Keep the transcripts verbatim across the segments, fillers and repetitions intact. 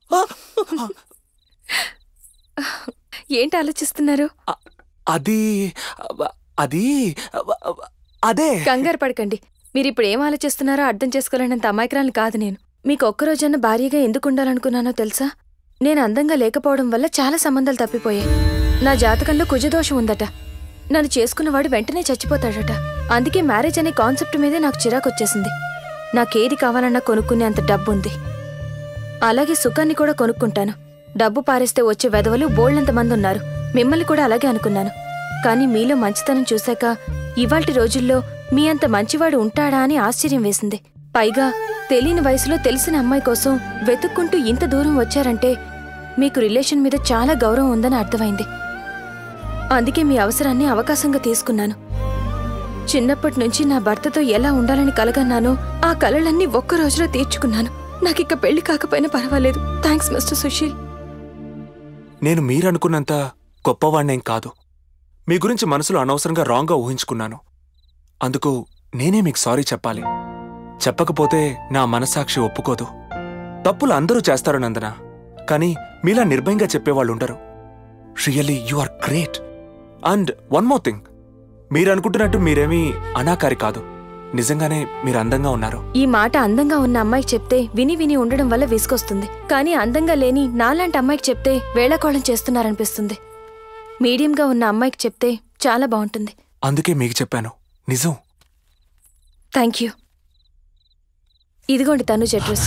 ఏంటి ఆలోచిస్తున్నారు? అది అది అదే. కంగారు పడకండి. మీరిప్పుడు ఏం ఆలోచిస్తున్నారో అర్థం చేసుకోలేనంత అమాయకురాలు కాదు నేను. మీకు ఒక్కరోజన్న భార్యగా ఎందుకు ఉండాలనుకున్నానో తెలుసా? నేను అందంగా లేకపోవడం వల్ల చాలా సంబంధాలు తప్పిపోయాయి. నా జాతకంలో కుజదోషం ఉందట. నన్ను చేసుకున్నవాడు వెంటనే చచ్చిపోతాడట. అందుకే మ్యారేజ్ అనే కాన్సెప్ట్ మీదే నాకు చిరాకొచ్చేసింది. నాకేది కావాలన్నా కొనుక్కునే అంత డబ్బుంది. అలాగే సుఖాన్ని కూడా కొనుక్కుంటాను. డబ్బు పారేస్తే వచ్చే వెధవలు బోల్డంత మంది ఉన్నారు. మిమ్మల్ని కూడా అలాగే అనుకున్నాను. కానీ మీలో మంచితనం చూశాక ఇవాల్టి రోజుల్లో మీ అంత మంచివాడు ఉంటాడా అని ఆశ్చర్యం వేసింది. పైగా తెలియని వయసులో తెలిసిన అమ్మాయి కోసం వెతుక్కుంటూ ఇంత దూరం వచ్చారంటే మీకు రిలేషన్ మీద చాలా గౌరవం ఉందని అర్థమైంది. అందుకే మీ అవసరాన్ని అవకాశంగా తీసుకున్నాను. చిన్నప్పటి నుంచి నా భర్తతో ఎలా ఉండాలని కలగన్నానో ఆ కలలన్నీ ఒక్క రోజులో తీర్చుకున్నాను. నాకిక్క పెళ్లి కాకపోయినా పర్వాలేదు. Thanks mister Sushil. నేను మీరనుకున్నంత గొప్పవాణ్ణేం కాదు. మీ గురించి మనసులో అనవసరంగా రాంగ్గా ఊహించుకున్నాను. అందుకు నేనే మీకు సారీ చెప్పాలి. చెప్పకపోతే నా మనస్సాక్షి ఒప్పుకోదు. తప్పులు అందరూ చేస్తారు నందన, కానీ మీలా నిర్భయంగా చెప్పేవాళ్ళుండరు. Really you are great. And one more thing, మీరనుకుంటున్నట్టు మీరేమీ అనాకారి కాదు. నిజంగానే మీరు అందంగా ఉన్నారు. ఈ మాట అందంగా ఉన్న అమ్మాయికి చెప్తే విని విని ఉండడం వల్ల విసుకొస్తుంది. కానీ అందంగా లేని నాలాంటి అమ్మాయికి చెప్తే వేళకోళం చేస్తున్నారనిపిస్తుంది. మీడియంగా ఉన్న అమ్మాయికి చెప్తే చాలా బాగుంటుంది. అందుకే మీకు చెప్పాను. నిజం. Thank you. ఇదిగోండి తనుజ్ అడ్రస్.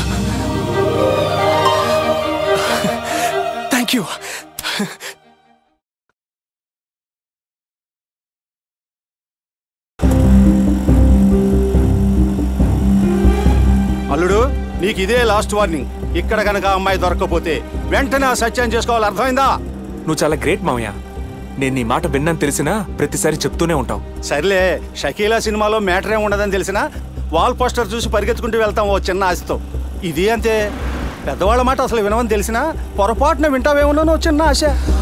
Thank you. అల్లుడు, నీకు ఇదే లాస్ట్ వార్నింగ్. ఇక్కడ కనుక అమ్మాయి దొరకకపోతే వెంటనే ఆ సత్యం చేసుకోవాలి. అర్థమైందా? నువ్వు చాలా గ్రేట్ మామయ్య. నేను నీ మాట విన్నాను తెలిసినా ప్రతిసారి చెప్తూనే ఉంటావు. సర్లే, షకీలా సినిమాలో మ్యాటర్ ఏం ఉండదని తెలిసినా వాల్ పోస్టర్ చూసి పరిగెత్తుకుంటూ వెళ్తాం ఓ చిన్న ఆశతో. ఇది అంతే. పెద్దవాళ్ళ మాట అసలు వినవని తెలిసినా పొరపాటున వింటావేమోనో చిన్న ఆశ.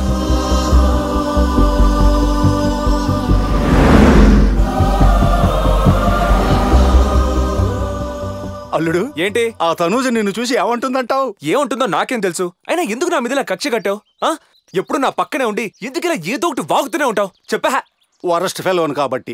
అల్లుడు, ఏంటి ఆ తనూజ నిన్ను చూసి ఏమంటుందంటావు? ఏముంటుందో నాకేం తెలుసు. అయినా ఎందుకు నా మీద కక్ష కట్టావు? ఎప్పుడు నా పక్కనే ఉండి ఎందుకు ఇలా ఏదో ఒకటి వాగుతూనే ఉంటావు? చెప్పా. వరస్ట్ ఫెలోన్ కాబట్టి.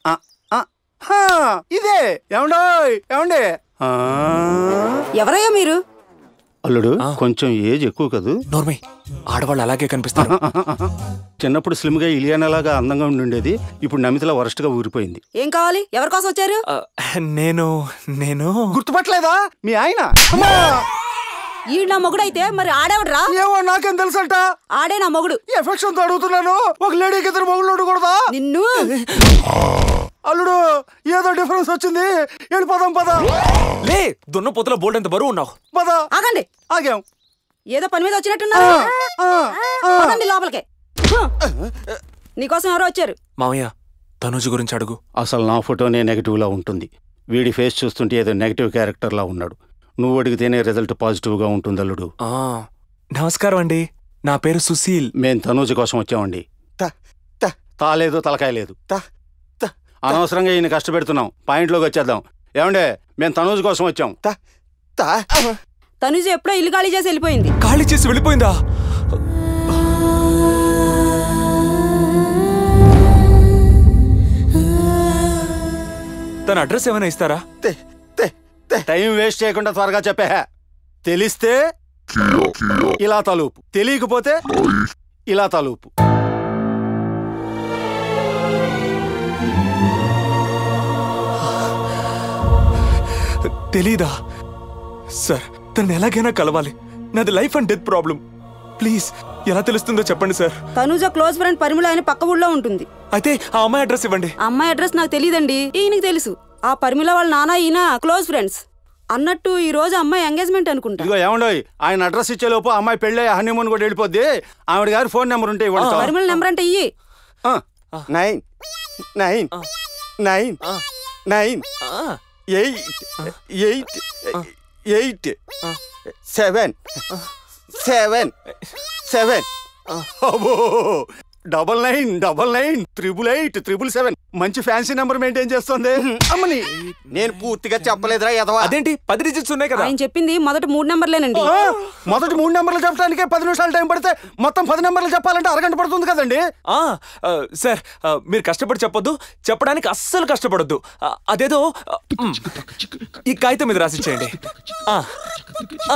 ఇదే ఏమండో ఏమండే. ఎవరయ్యా మీరు? అల్లుడు, కొంచెం ఏజ్ ఎక్కువ కదూ? నోర్మై, ఆడవాళ్ళు అలాగే కనిపిస్తారు. చిన్నప్పుడు స్లిమ్ గా ఇలియానాలాగా అందంగా ఉండి ఇప్పుడు నమితలా వరస్ట్ గా ఊరిపోయింది. ఏం కావాలి? ఎవరి కోసం వచ్చారు? నేను నేను గుర్తుపట్టలేదా? మీ ఆయన. ఈ నా మొగుడైతే మరి ఆడేవడరా? ఏమో నాకేం తెలుసంట. ఆడే నా మొగుడు. ఎఫెక్షన్ తో అడుగుతున్నాను. ఒక లేడీకి ఇద్దరు మొగుళ్ళు అడగకూడదా? నిన్ను. అల్లుడు, ఏదో డిఫరెన్స్ వచ్చింది. వెళ్ళిపోదాం పద. లే, దున్న పొత్తులో బోల్డ్ అంత బరువు ఉన్నావు. పద. ఆగండి. ఆగాం. ఏదో పని మీద వచ్చినట్టున్నారు. పదండి లోపలికే. నీకోసం ఎవరో వచ్చారు. మామయ్య, తనుజ గురించి అడుగు. అసలు నా ఫోటోనే నెగటివ్ లా ఉంటుంది. వీడి ఫేస్ చూస్తుంటే ఏదో నెగటివ్ క్యారెక్టర్ లా ఉన్నాడు. నువ్వు అడిగితేనే రిజల్ట్ పాజిటివ్ గా ఉంటుంది. అల్లుడు నమస్కారం అండి. నా పేరు సుశీల్. మేం తనూజ కోసం వచ్చామండి. తాలేదు తలకాయ లేదు. అనవసరంగా ఈయన కష్టపెడుతున్నాం. పాయింట్లోకి వచ్చేద్దాం. ఏమండే, మేము తనూజ కోసం వచ్చాం. తనూజ ఎప్పుడో ఇల్లు ఖాళీ చేసి వెళ్ళిపోయింది. ఖాళీ చేసి వెళ్ళిపోయిందా? తన అడ్రస్ ఏమైనా ఇస్తారా? టైం వేస్ట్ చేయకుండా త్వరగా చెప్పే. తెలిస్తే ఇలా తలుపు, తెలియకపోతే ఇలా తలుపు. తెలీదా సార్? తను ఎలాగైనా కలవాలి. నాది life and death problem. Please, ఎలా తెలుస్తుందో చెప్పండి sir. Tanuja close friend Parimala ఆయన పక్క ఊళ్ళో ఉంటుంది. అయితే ఆ అమ్మాయి అడ్రస్ ఇవ్వండి. అమ్మాయి అడ్రస్ నాకు తెలియదండి. ఈయనకి తెలుసు. ఆ పరిమళ వాళ్ళ నాన్న ఈయన క్లోజ్ ఫ్రెండ్స్. అన్నట్టు ఈ రోజు అమ్మాయి ఎంగేజ్మెంట్ అనుకుంటా. ఇదిగో ఏమండోయ్, ఆయన అడ్రస్ ఇచ్చేలోపు అమ్మాయి పెళ్ళి హనీమూన్ కూడా వెళ్ళిపోద్ది. ఆవిడ గారి ఫోన్ నెంబర్ ఉంటే ఇవ్వండి. పరిమళ నెంబర్ అంటే ఇయ్యి. Nine nine nine nine eight eight eight seven seven seven. Double nine double nine triple eight triple seven మంచి ఫ్యాన్సీ నెంబర్ మెయింటైన్ చేస్తుంది. అమ్మని నేను పూర్తిగా చెప్పలేదురా ఎదవా. అదేంటి పది డిజిట్స్ ఉన్నాయి కదా. ఆయన చెప్పింది మొదటి మూడు నెంబర్లేనండి. మొదటి మూడు నెంబర్లు చెప్పడానికే పది నిమిషాలు టైం పడితే మొత్తం పది నెంబర్లు చెప్పాలంటే అరగంట పడుతుంది కదండి. ఆ, ఆ, సార్ ఆ, మీరు కష్టపడి చెప్పొద్దు, చెప్పడానికి అస్సలు కష్టపడొద్దు. ఆ, అదేదో ఆ, మ్, ఈ కాగితం మీద రాసిచ్చేయండి. ఆ, ఆ.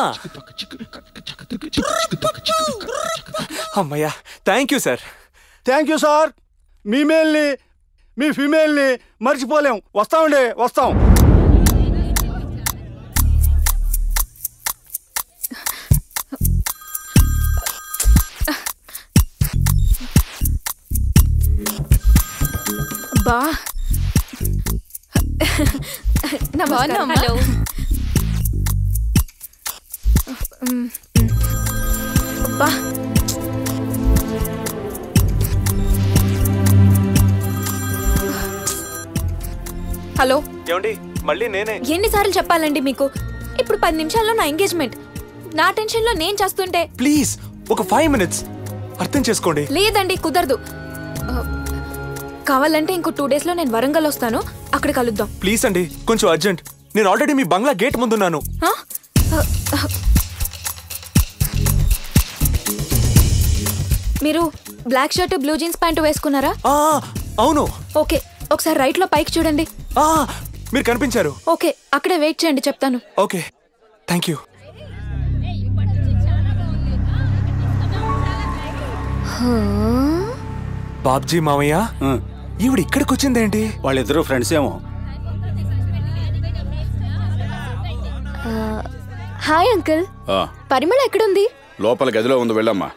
అమ్మయ్యా, thank you sir. Thank you sir. మీ మేల్ని మీ ఫీమేల్ని మర్చిపోలేం. వస్తామండి, వస్తాం. బా నమస్కారం. హలో. బా హలో. ఏమండి మళ్ళీ నేనే. ఎన్నిసార్లు చెప్పాలండి మీకు? ఇప్పుడు పది నిమిషాల్లో నా ఎంగేజ్మెంట్. నా టెన్షన్లో నేను చేస్తుంటే. ప్లీజ్ ఒక ఫైవ్ మినిట్స్ అర్థం చేసుకోండి. లేదండి, కుదరదు. ఆ, కావాలంటే ఇంకో టూ డేస్లో నేను వరంగల్ వస్తాను, అక్కడ కలుద్దాం. ప్లీజ్ అండి, కొంచెం అర్జెంట్. నేను ఆల్రెడీ మీ బంగ్లా గేట్ ముందున్నాను. ఆ? ఆ, ఆ. మీరు black shirt blue jeans pant వేసుకున్నారా? ఆ, అవును. ఓకే, ఒకసారి రైట్ లో పైకి చూడండి. ఆ, మీరు కనిపించారు. ఓకే, అక్కడే వెయిట్ చేయండి, చెప్తాను. Okay, thank you. బాబ్జీ మామయ్య, ఈవిడ ఇక్కడికి వచ్చిందేంటి? వాళ్ళిద్దరూ ఫ్రెండ్స్ ఏమో. Hi uncle. పరిమళ ఎక్కడుంది? లోపల గదిలో ఉంది, వెళ్ళమ్మా.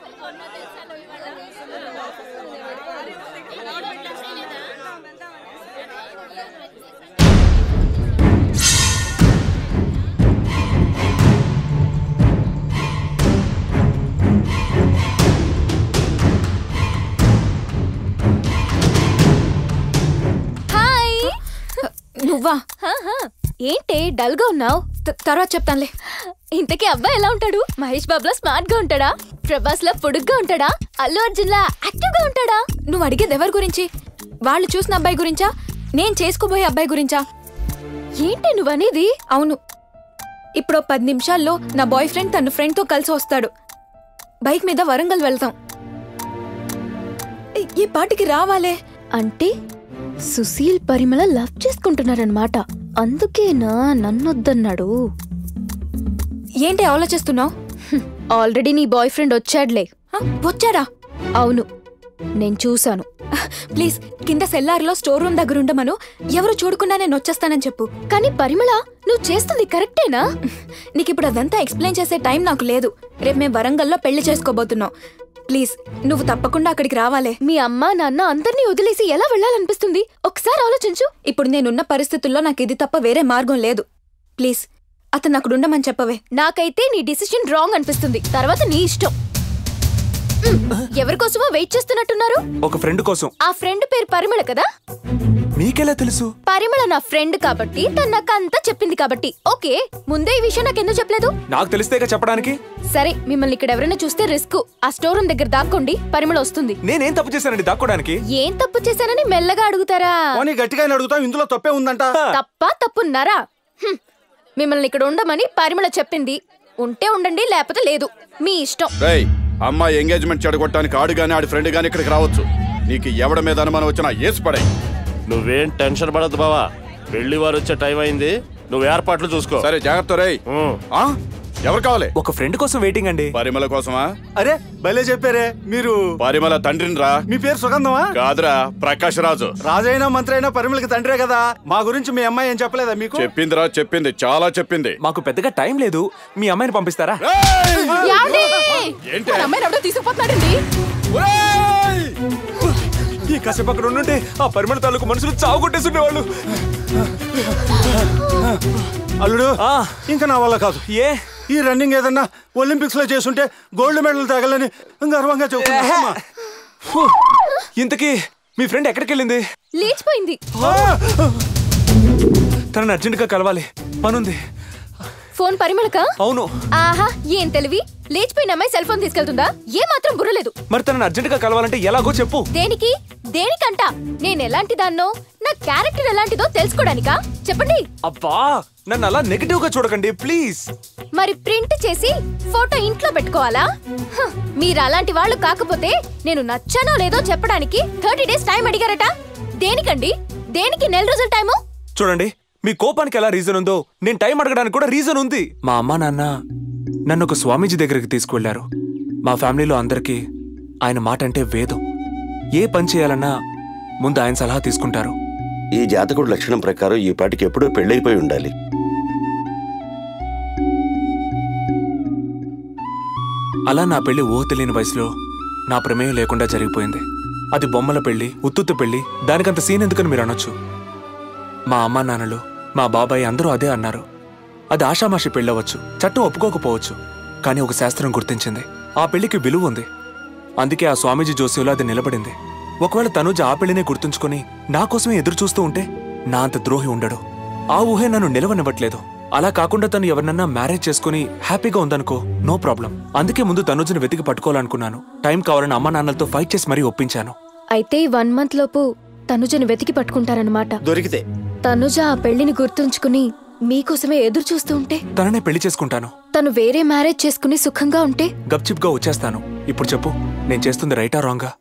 హాయ్. నువ్వా? ఏంటి డల్ గా ఉన్నావు? తర్వాత చెప్తానులే. ఇంతకీ అబ్బాయి ఎలా ఉంటాడు? మహేష్ బాబులా స్మార్ట్ గా ఉంటాడా? ప్రభాస్ లా పొడుగ్గా ఉంటాడా? అల్లు అర్జున్ లా యాక్టివ్ గా ఉంటాడా? నువ్వు అడిగేది ఎవరి గురించి? వాళ్ళు చూసిన అబ్బాయి గురించా, నేను చేసుకోబోయే అబ్బాయి గురించా? ఏంటి నువ్వనేది? అవును, ఇప్పుడు పది నిమిషాల్లో నా బాయ్ ఫ్రెండ్ తన ఫ్రెండ్ తో కలిసి వస్తాడు. బైక్ మీద వరంగల్ వెళ్తాం. ఈ పాటికి రావాలే. అంటే సుశీల్ పరిమళ లవ్ చేసుకుంటున్నారన్నమాట. అందుకేనా నన్నొద్దన్నాడు? ఏంటి ఆలోచిస్తున్నావు? ఆల్రెడీ నీ బాయ్ ఫ్రెండ్ వచ్చాడులే. వచ్చాడా? అవును, నేను చూశాను. ప్లీజ్ కింద సెల్లార్లో స్టోర్ రూమ్ దగ్గర ఉండమను. ఎవరు చూడకుండా నేను వచ్చేస్తానని చెప్పు. కానీ పరిమళ, నువ్వు చేస్తుంది కరెక్టేనా? నీకు ఇప్పుడు అదంతా ఎక్స్ప్లెయిన్ చేసే టైం నాకు లేదు. రేపు మేము వరంగల్లో పెళ్లి చేసుకోబోతున్నాం. ప్లీజ్ నువ్వు తప్పకుండా అక్కడికి రావాలే. మీ అమ్మ నాన్న అందరినీ వదిలేసి ఎలా వెళ్ళాలనిపిస్తుంది? ఒకసారి ఆలోచించు. ఇప్పుడు నేనున్న పరిస్థితుల్లో నాకు ఇది తప్ప వేరే మార్గం లేదు. ప్లీజ్ అతను అక్కడ ఉండమని చెప్పవే. నాకైతే నీ డిసిషన్ రాంగ్ అనిపిస్తుంది. తర్వాత నీ ఇష్టం. ఎవరికోసమో వెయిట్ చేస్తున్నట్టున్నారు? ఒక ఫ్రెండ్ కోసం. ఆ ఫ్రెండ్ పేరు పరిమళ కదా? మీకెలా తెలుసు? పరిమళ నా ఫ్రెండ్ కాబట్టి, తను నాకు అంతా చెప్పింది కాబట్టి. ఓకే, ముందే ఈ విషయం నాకు ఎందుకు చెప్పలేదు? నాకు తెలిస్తేగా చెప్పడానికి. సరే, మిమ్మల్ని ఇక్కడ ఎవరైనా చూస్తే రిస్క్. ఆ స్టోర్ రూమ్ దగ్గర దాక్కోండి, పరిమళ వస్తుంది. నేనేం తప్పు చేశానండి దాక్కోడానికి? ఏం తప్పు చేశానని మెల్లగా అడుగుతారా? గట్టిగానే అడుగుతాం, ఇందులో తప్పే ఉందంట. తప్ప తప్పున్నారా? మిమ్మల్ని ఇక్కడ ఉండమని పరిమళ చెప్పింది. ఉంటే ఉండండి, లేకపోతే లేదు, మీ ఇష్టం. రేయ్, అమ్మాయి ఎంగేజ్మెంట్ చెడగొట్టడానికి ఆడు గాని ఆడి ఫ్రెండ్ గాని ఇక్కడికి రావచ్చు. నీకు ఎవడ మీద అనుమానం వచ్చినా ఏసి పడే. నువ్వేం టెన్షన్ పడద్దు బావా, పెళ్లి వారు వచ్చే టైం అయింది. నువ్వు ఏర్పాట్లు చూసుకో. సరే, జాగ్రత్త. రేయ్, ఎవరు కావాలి? ఒక ఫ్రెండ్ కోసం వెయిటింగ్ అండి. పరిమళ కోసమా? అరే భలే చెప్పారే మీరు. పరిమళ తండ్రిని రా. మీ పేరు సుగంధమా? కాదురా, ప్రకాష్ రాజు. రాజైనా మంత్రి అయినా పరిమళకి తండ్రే కదా. మా గురించి మీ అమ్మాయి ఏం చెప్పలేదా మీకు? చెప్పిందిరా, చెప్పింది, చాలా చెప్పింది. మాకు పెద్దగా టైం లేదు, మీ అమ్మాయిని పంపిస్తారా? తీసుకుపోతున్నాడండి. ఈ కాసేపు అక్కడ ఉండుంటే ఆ పరిమళ తాలూకు మనుషులు చావు కొట్టేస్తుండేవాళ్ళు. అల్లుడు, ఇంకా నా వల్ల కాదు. ఏ ఈ రన్నింగ్ ఏదన్నా ఒలింపిక్స్ లో చేసుంటే గోల్డ్ మెడల్ తగలని గర్వంగా చెబుతున్నా. ఇంతకీ మీ ఫ్రెండ్ ఎక్కడికి వెళ్ళింది? లేచిపోయింది. తనని అర్జెంట్ గా కలవాలి, పనుంది. ఫోన్ పరిమళకా? అవును. ఆహా, ఏం తెలివి! లేచిపోయిన అమ్మాయి సెల్ ఫోన్ తీసుకెళ్తుందా? ఏ మాత్రం బుర్రలేదు. మరి తనని అర్జెంట్ గా కలవాలంటే ఎలాగో చెప్పు. దేనికి? దేనికంట? నేను ఎలాంటి దాన్నో, నా క్యారెక్టర్ ఎలాంటిదో తెలుసుకోడానికా? చెప్పండి. అబ్బా, నన్ను అలా నెగటివ్ గా చూడకండి ప్లీజ్. మరి ప్రింట్ చేసి ఫోటో ఇంట్లో పెట్టుకోవాలా? హ్, మీరు అలాంటి వాళ్ళు కాకపోతే నేను నచ్చానో లేదో చెప్పడానికి థర్టీ డేస్ టైం అడిగారట. దేనికండి? దేనికి నెల రోజుల టైము? చూడండి, మీ కోపానికి ఎలా రీజన్ ఉందో నేను టైం అడగడానికి కూడా రీజన్ ఉంది. మా అమ్మా నాన్న నన్ను ఒక స్వామీజీ దగ్గరికి తీసుకువెళ్లారు. మా ఫ్యామిలీలో అందరికీ ఆయన మాట అంటే వేదం. ఏ పని చేయాలన్నా ముందు ఆయన సలహా తీసుకుంటారు. ఈ జాతకుడు లక్షణం ప్రకారం ఈ పాటికి ఎప్పుడో పెళ్ళైపోయి ఉండాలి. అలా నా పెళ్లి ఊహ తెలియని వయసులో నా ప్రమేయం లేకుండా జరిగిపోయింది. అది బొమ్మల పెళ్లి, ఉత్తుత్త పెళ్లి, దానికంత సీన్ ఎందుకని మీరు అనొచ్చు. మా అమ్మా నాన్నలు, మా బాబాయ్ అందరూ అదే అన్నారు. అది ఆషామాషి పెళ్ళవచ్చు, చట్టం ఒప్పుకోకపోవచ్చు. కానీ ఒక శాస్త్రం గుర్తించింది, ఆ పెళ్లికి విలువ ఉంది. అందుకే ఆ స్వామీజీ జోస్యంలో అది నిలబడింది. ఒకవేళ తనుజ ఆ పెళ్లినే గుర్తుంచుకొని నా కోసమే ఎదురు చూస్తూ ఉంటే నా అంత ద్రోహి ఉండడు. ఆ ఊహే నన్ను నిలవనివ్వట్లేదు. అలా కాకుండా తను ఎవరినన్నా మ్యారేజ్ చేసుకుని హ్యాపీగా ఉందనుకో, నో ప్రాబ్లం. అందుకే ముందు తనుజను వెతికి పట్టుకోవాలనుకున్నాను. టైం కావాలని అమ్మా నాన్నలతో ఫైట్ చేసి మరీ ఒప్పించాను. అయితే వన్ మంత్ లోపు తనుజను వెతికి పట్టుకుంటారన్నమాట. దొరికితే తనుజ ఆ పెళ్లిని గుర్తుంచుకుని మీకోసమే ఎదురు చూస్తూ ఉంటే తననే పెళ్లి చేసుకుంటాను. తను వేరే మ్యారేజ్ చేసుకుని సుఖంగా ఉంటే గప్చిప్ గా వచ్చేస్తాను. ఇప్పుడు చెప్పు, నేను చేస్తుంది రైటా రాంగా?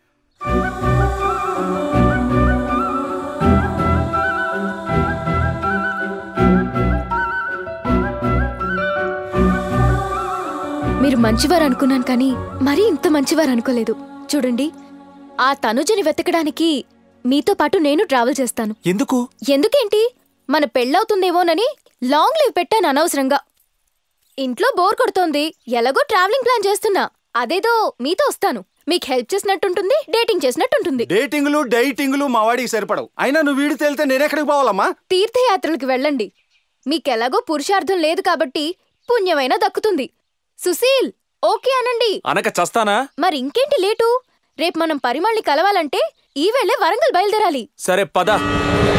మీరు మంచివారు అనుకున్నాను, కానీ మరీ ఇంత మంచివారు అనుకోలేదు. చూడండి, ఆ తనుజని వెతకడానికి మీతో పాటు నేను ట్రావెల్ చేస్తాను. ఎందుకు? ఎందుకేంటి? మన పెళ్ళవుతుందేమోనని లాంగ్ లీవ్ పెట్టాను అనవసరంగా. ఇంట్లో బోర్ కొడుతోంది, ఎలాగో ట్రావెలింగ్ ప్లాన్ చేస్తున్నా. అదేదో మీతో వస్తాను. మీకు హెల్ప్ చేసినట్టుంటుంది, డేటింగ్ చేసినట్టుంటుంది. డేటింగ్లు డైటింగ్లు మా వాడికి సరిపడవు. అయినా నువ్వు వీడి తేలితే నేనెక్కడికి పోవాలమ్మా? తీర్థయాత్రలకు వెళ్ళండి. మీకెలాగో పురుషార్థం లేదు కాబట్టి పుణ్యమైన దక్కుతుంది. సుశీల్, ఓకే అనండి. అనక చస్తానా? మరి ఇంకేంటి లేటు? రేపు మనం పరిమళని కలవాలంటే ఈ వేళే వరంగల్ బయలుదేరాలి. సరే పద.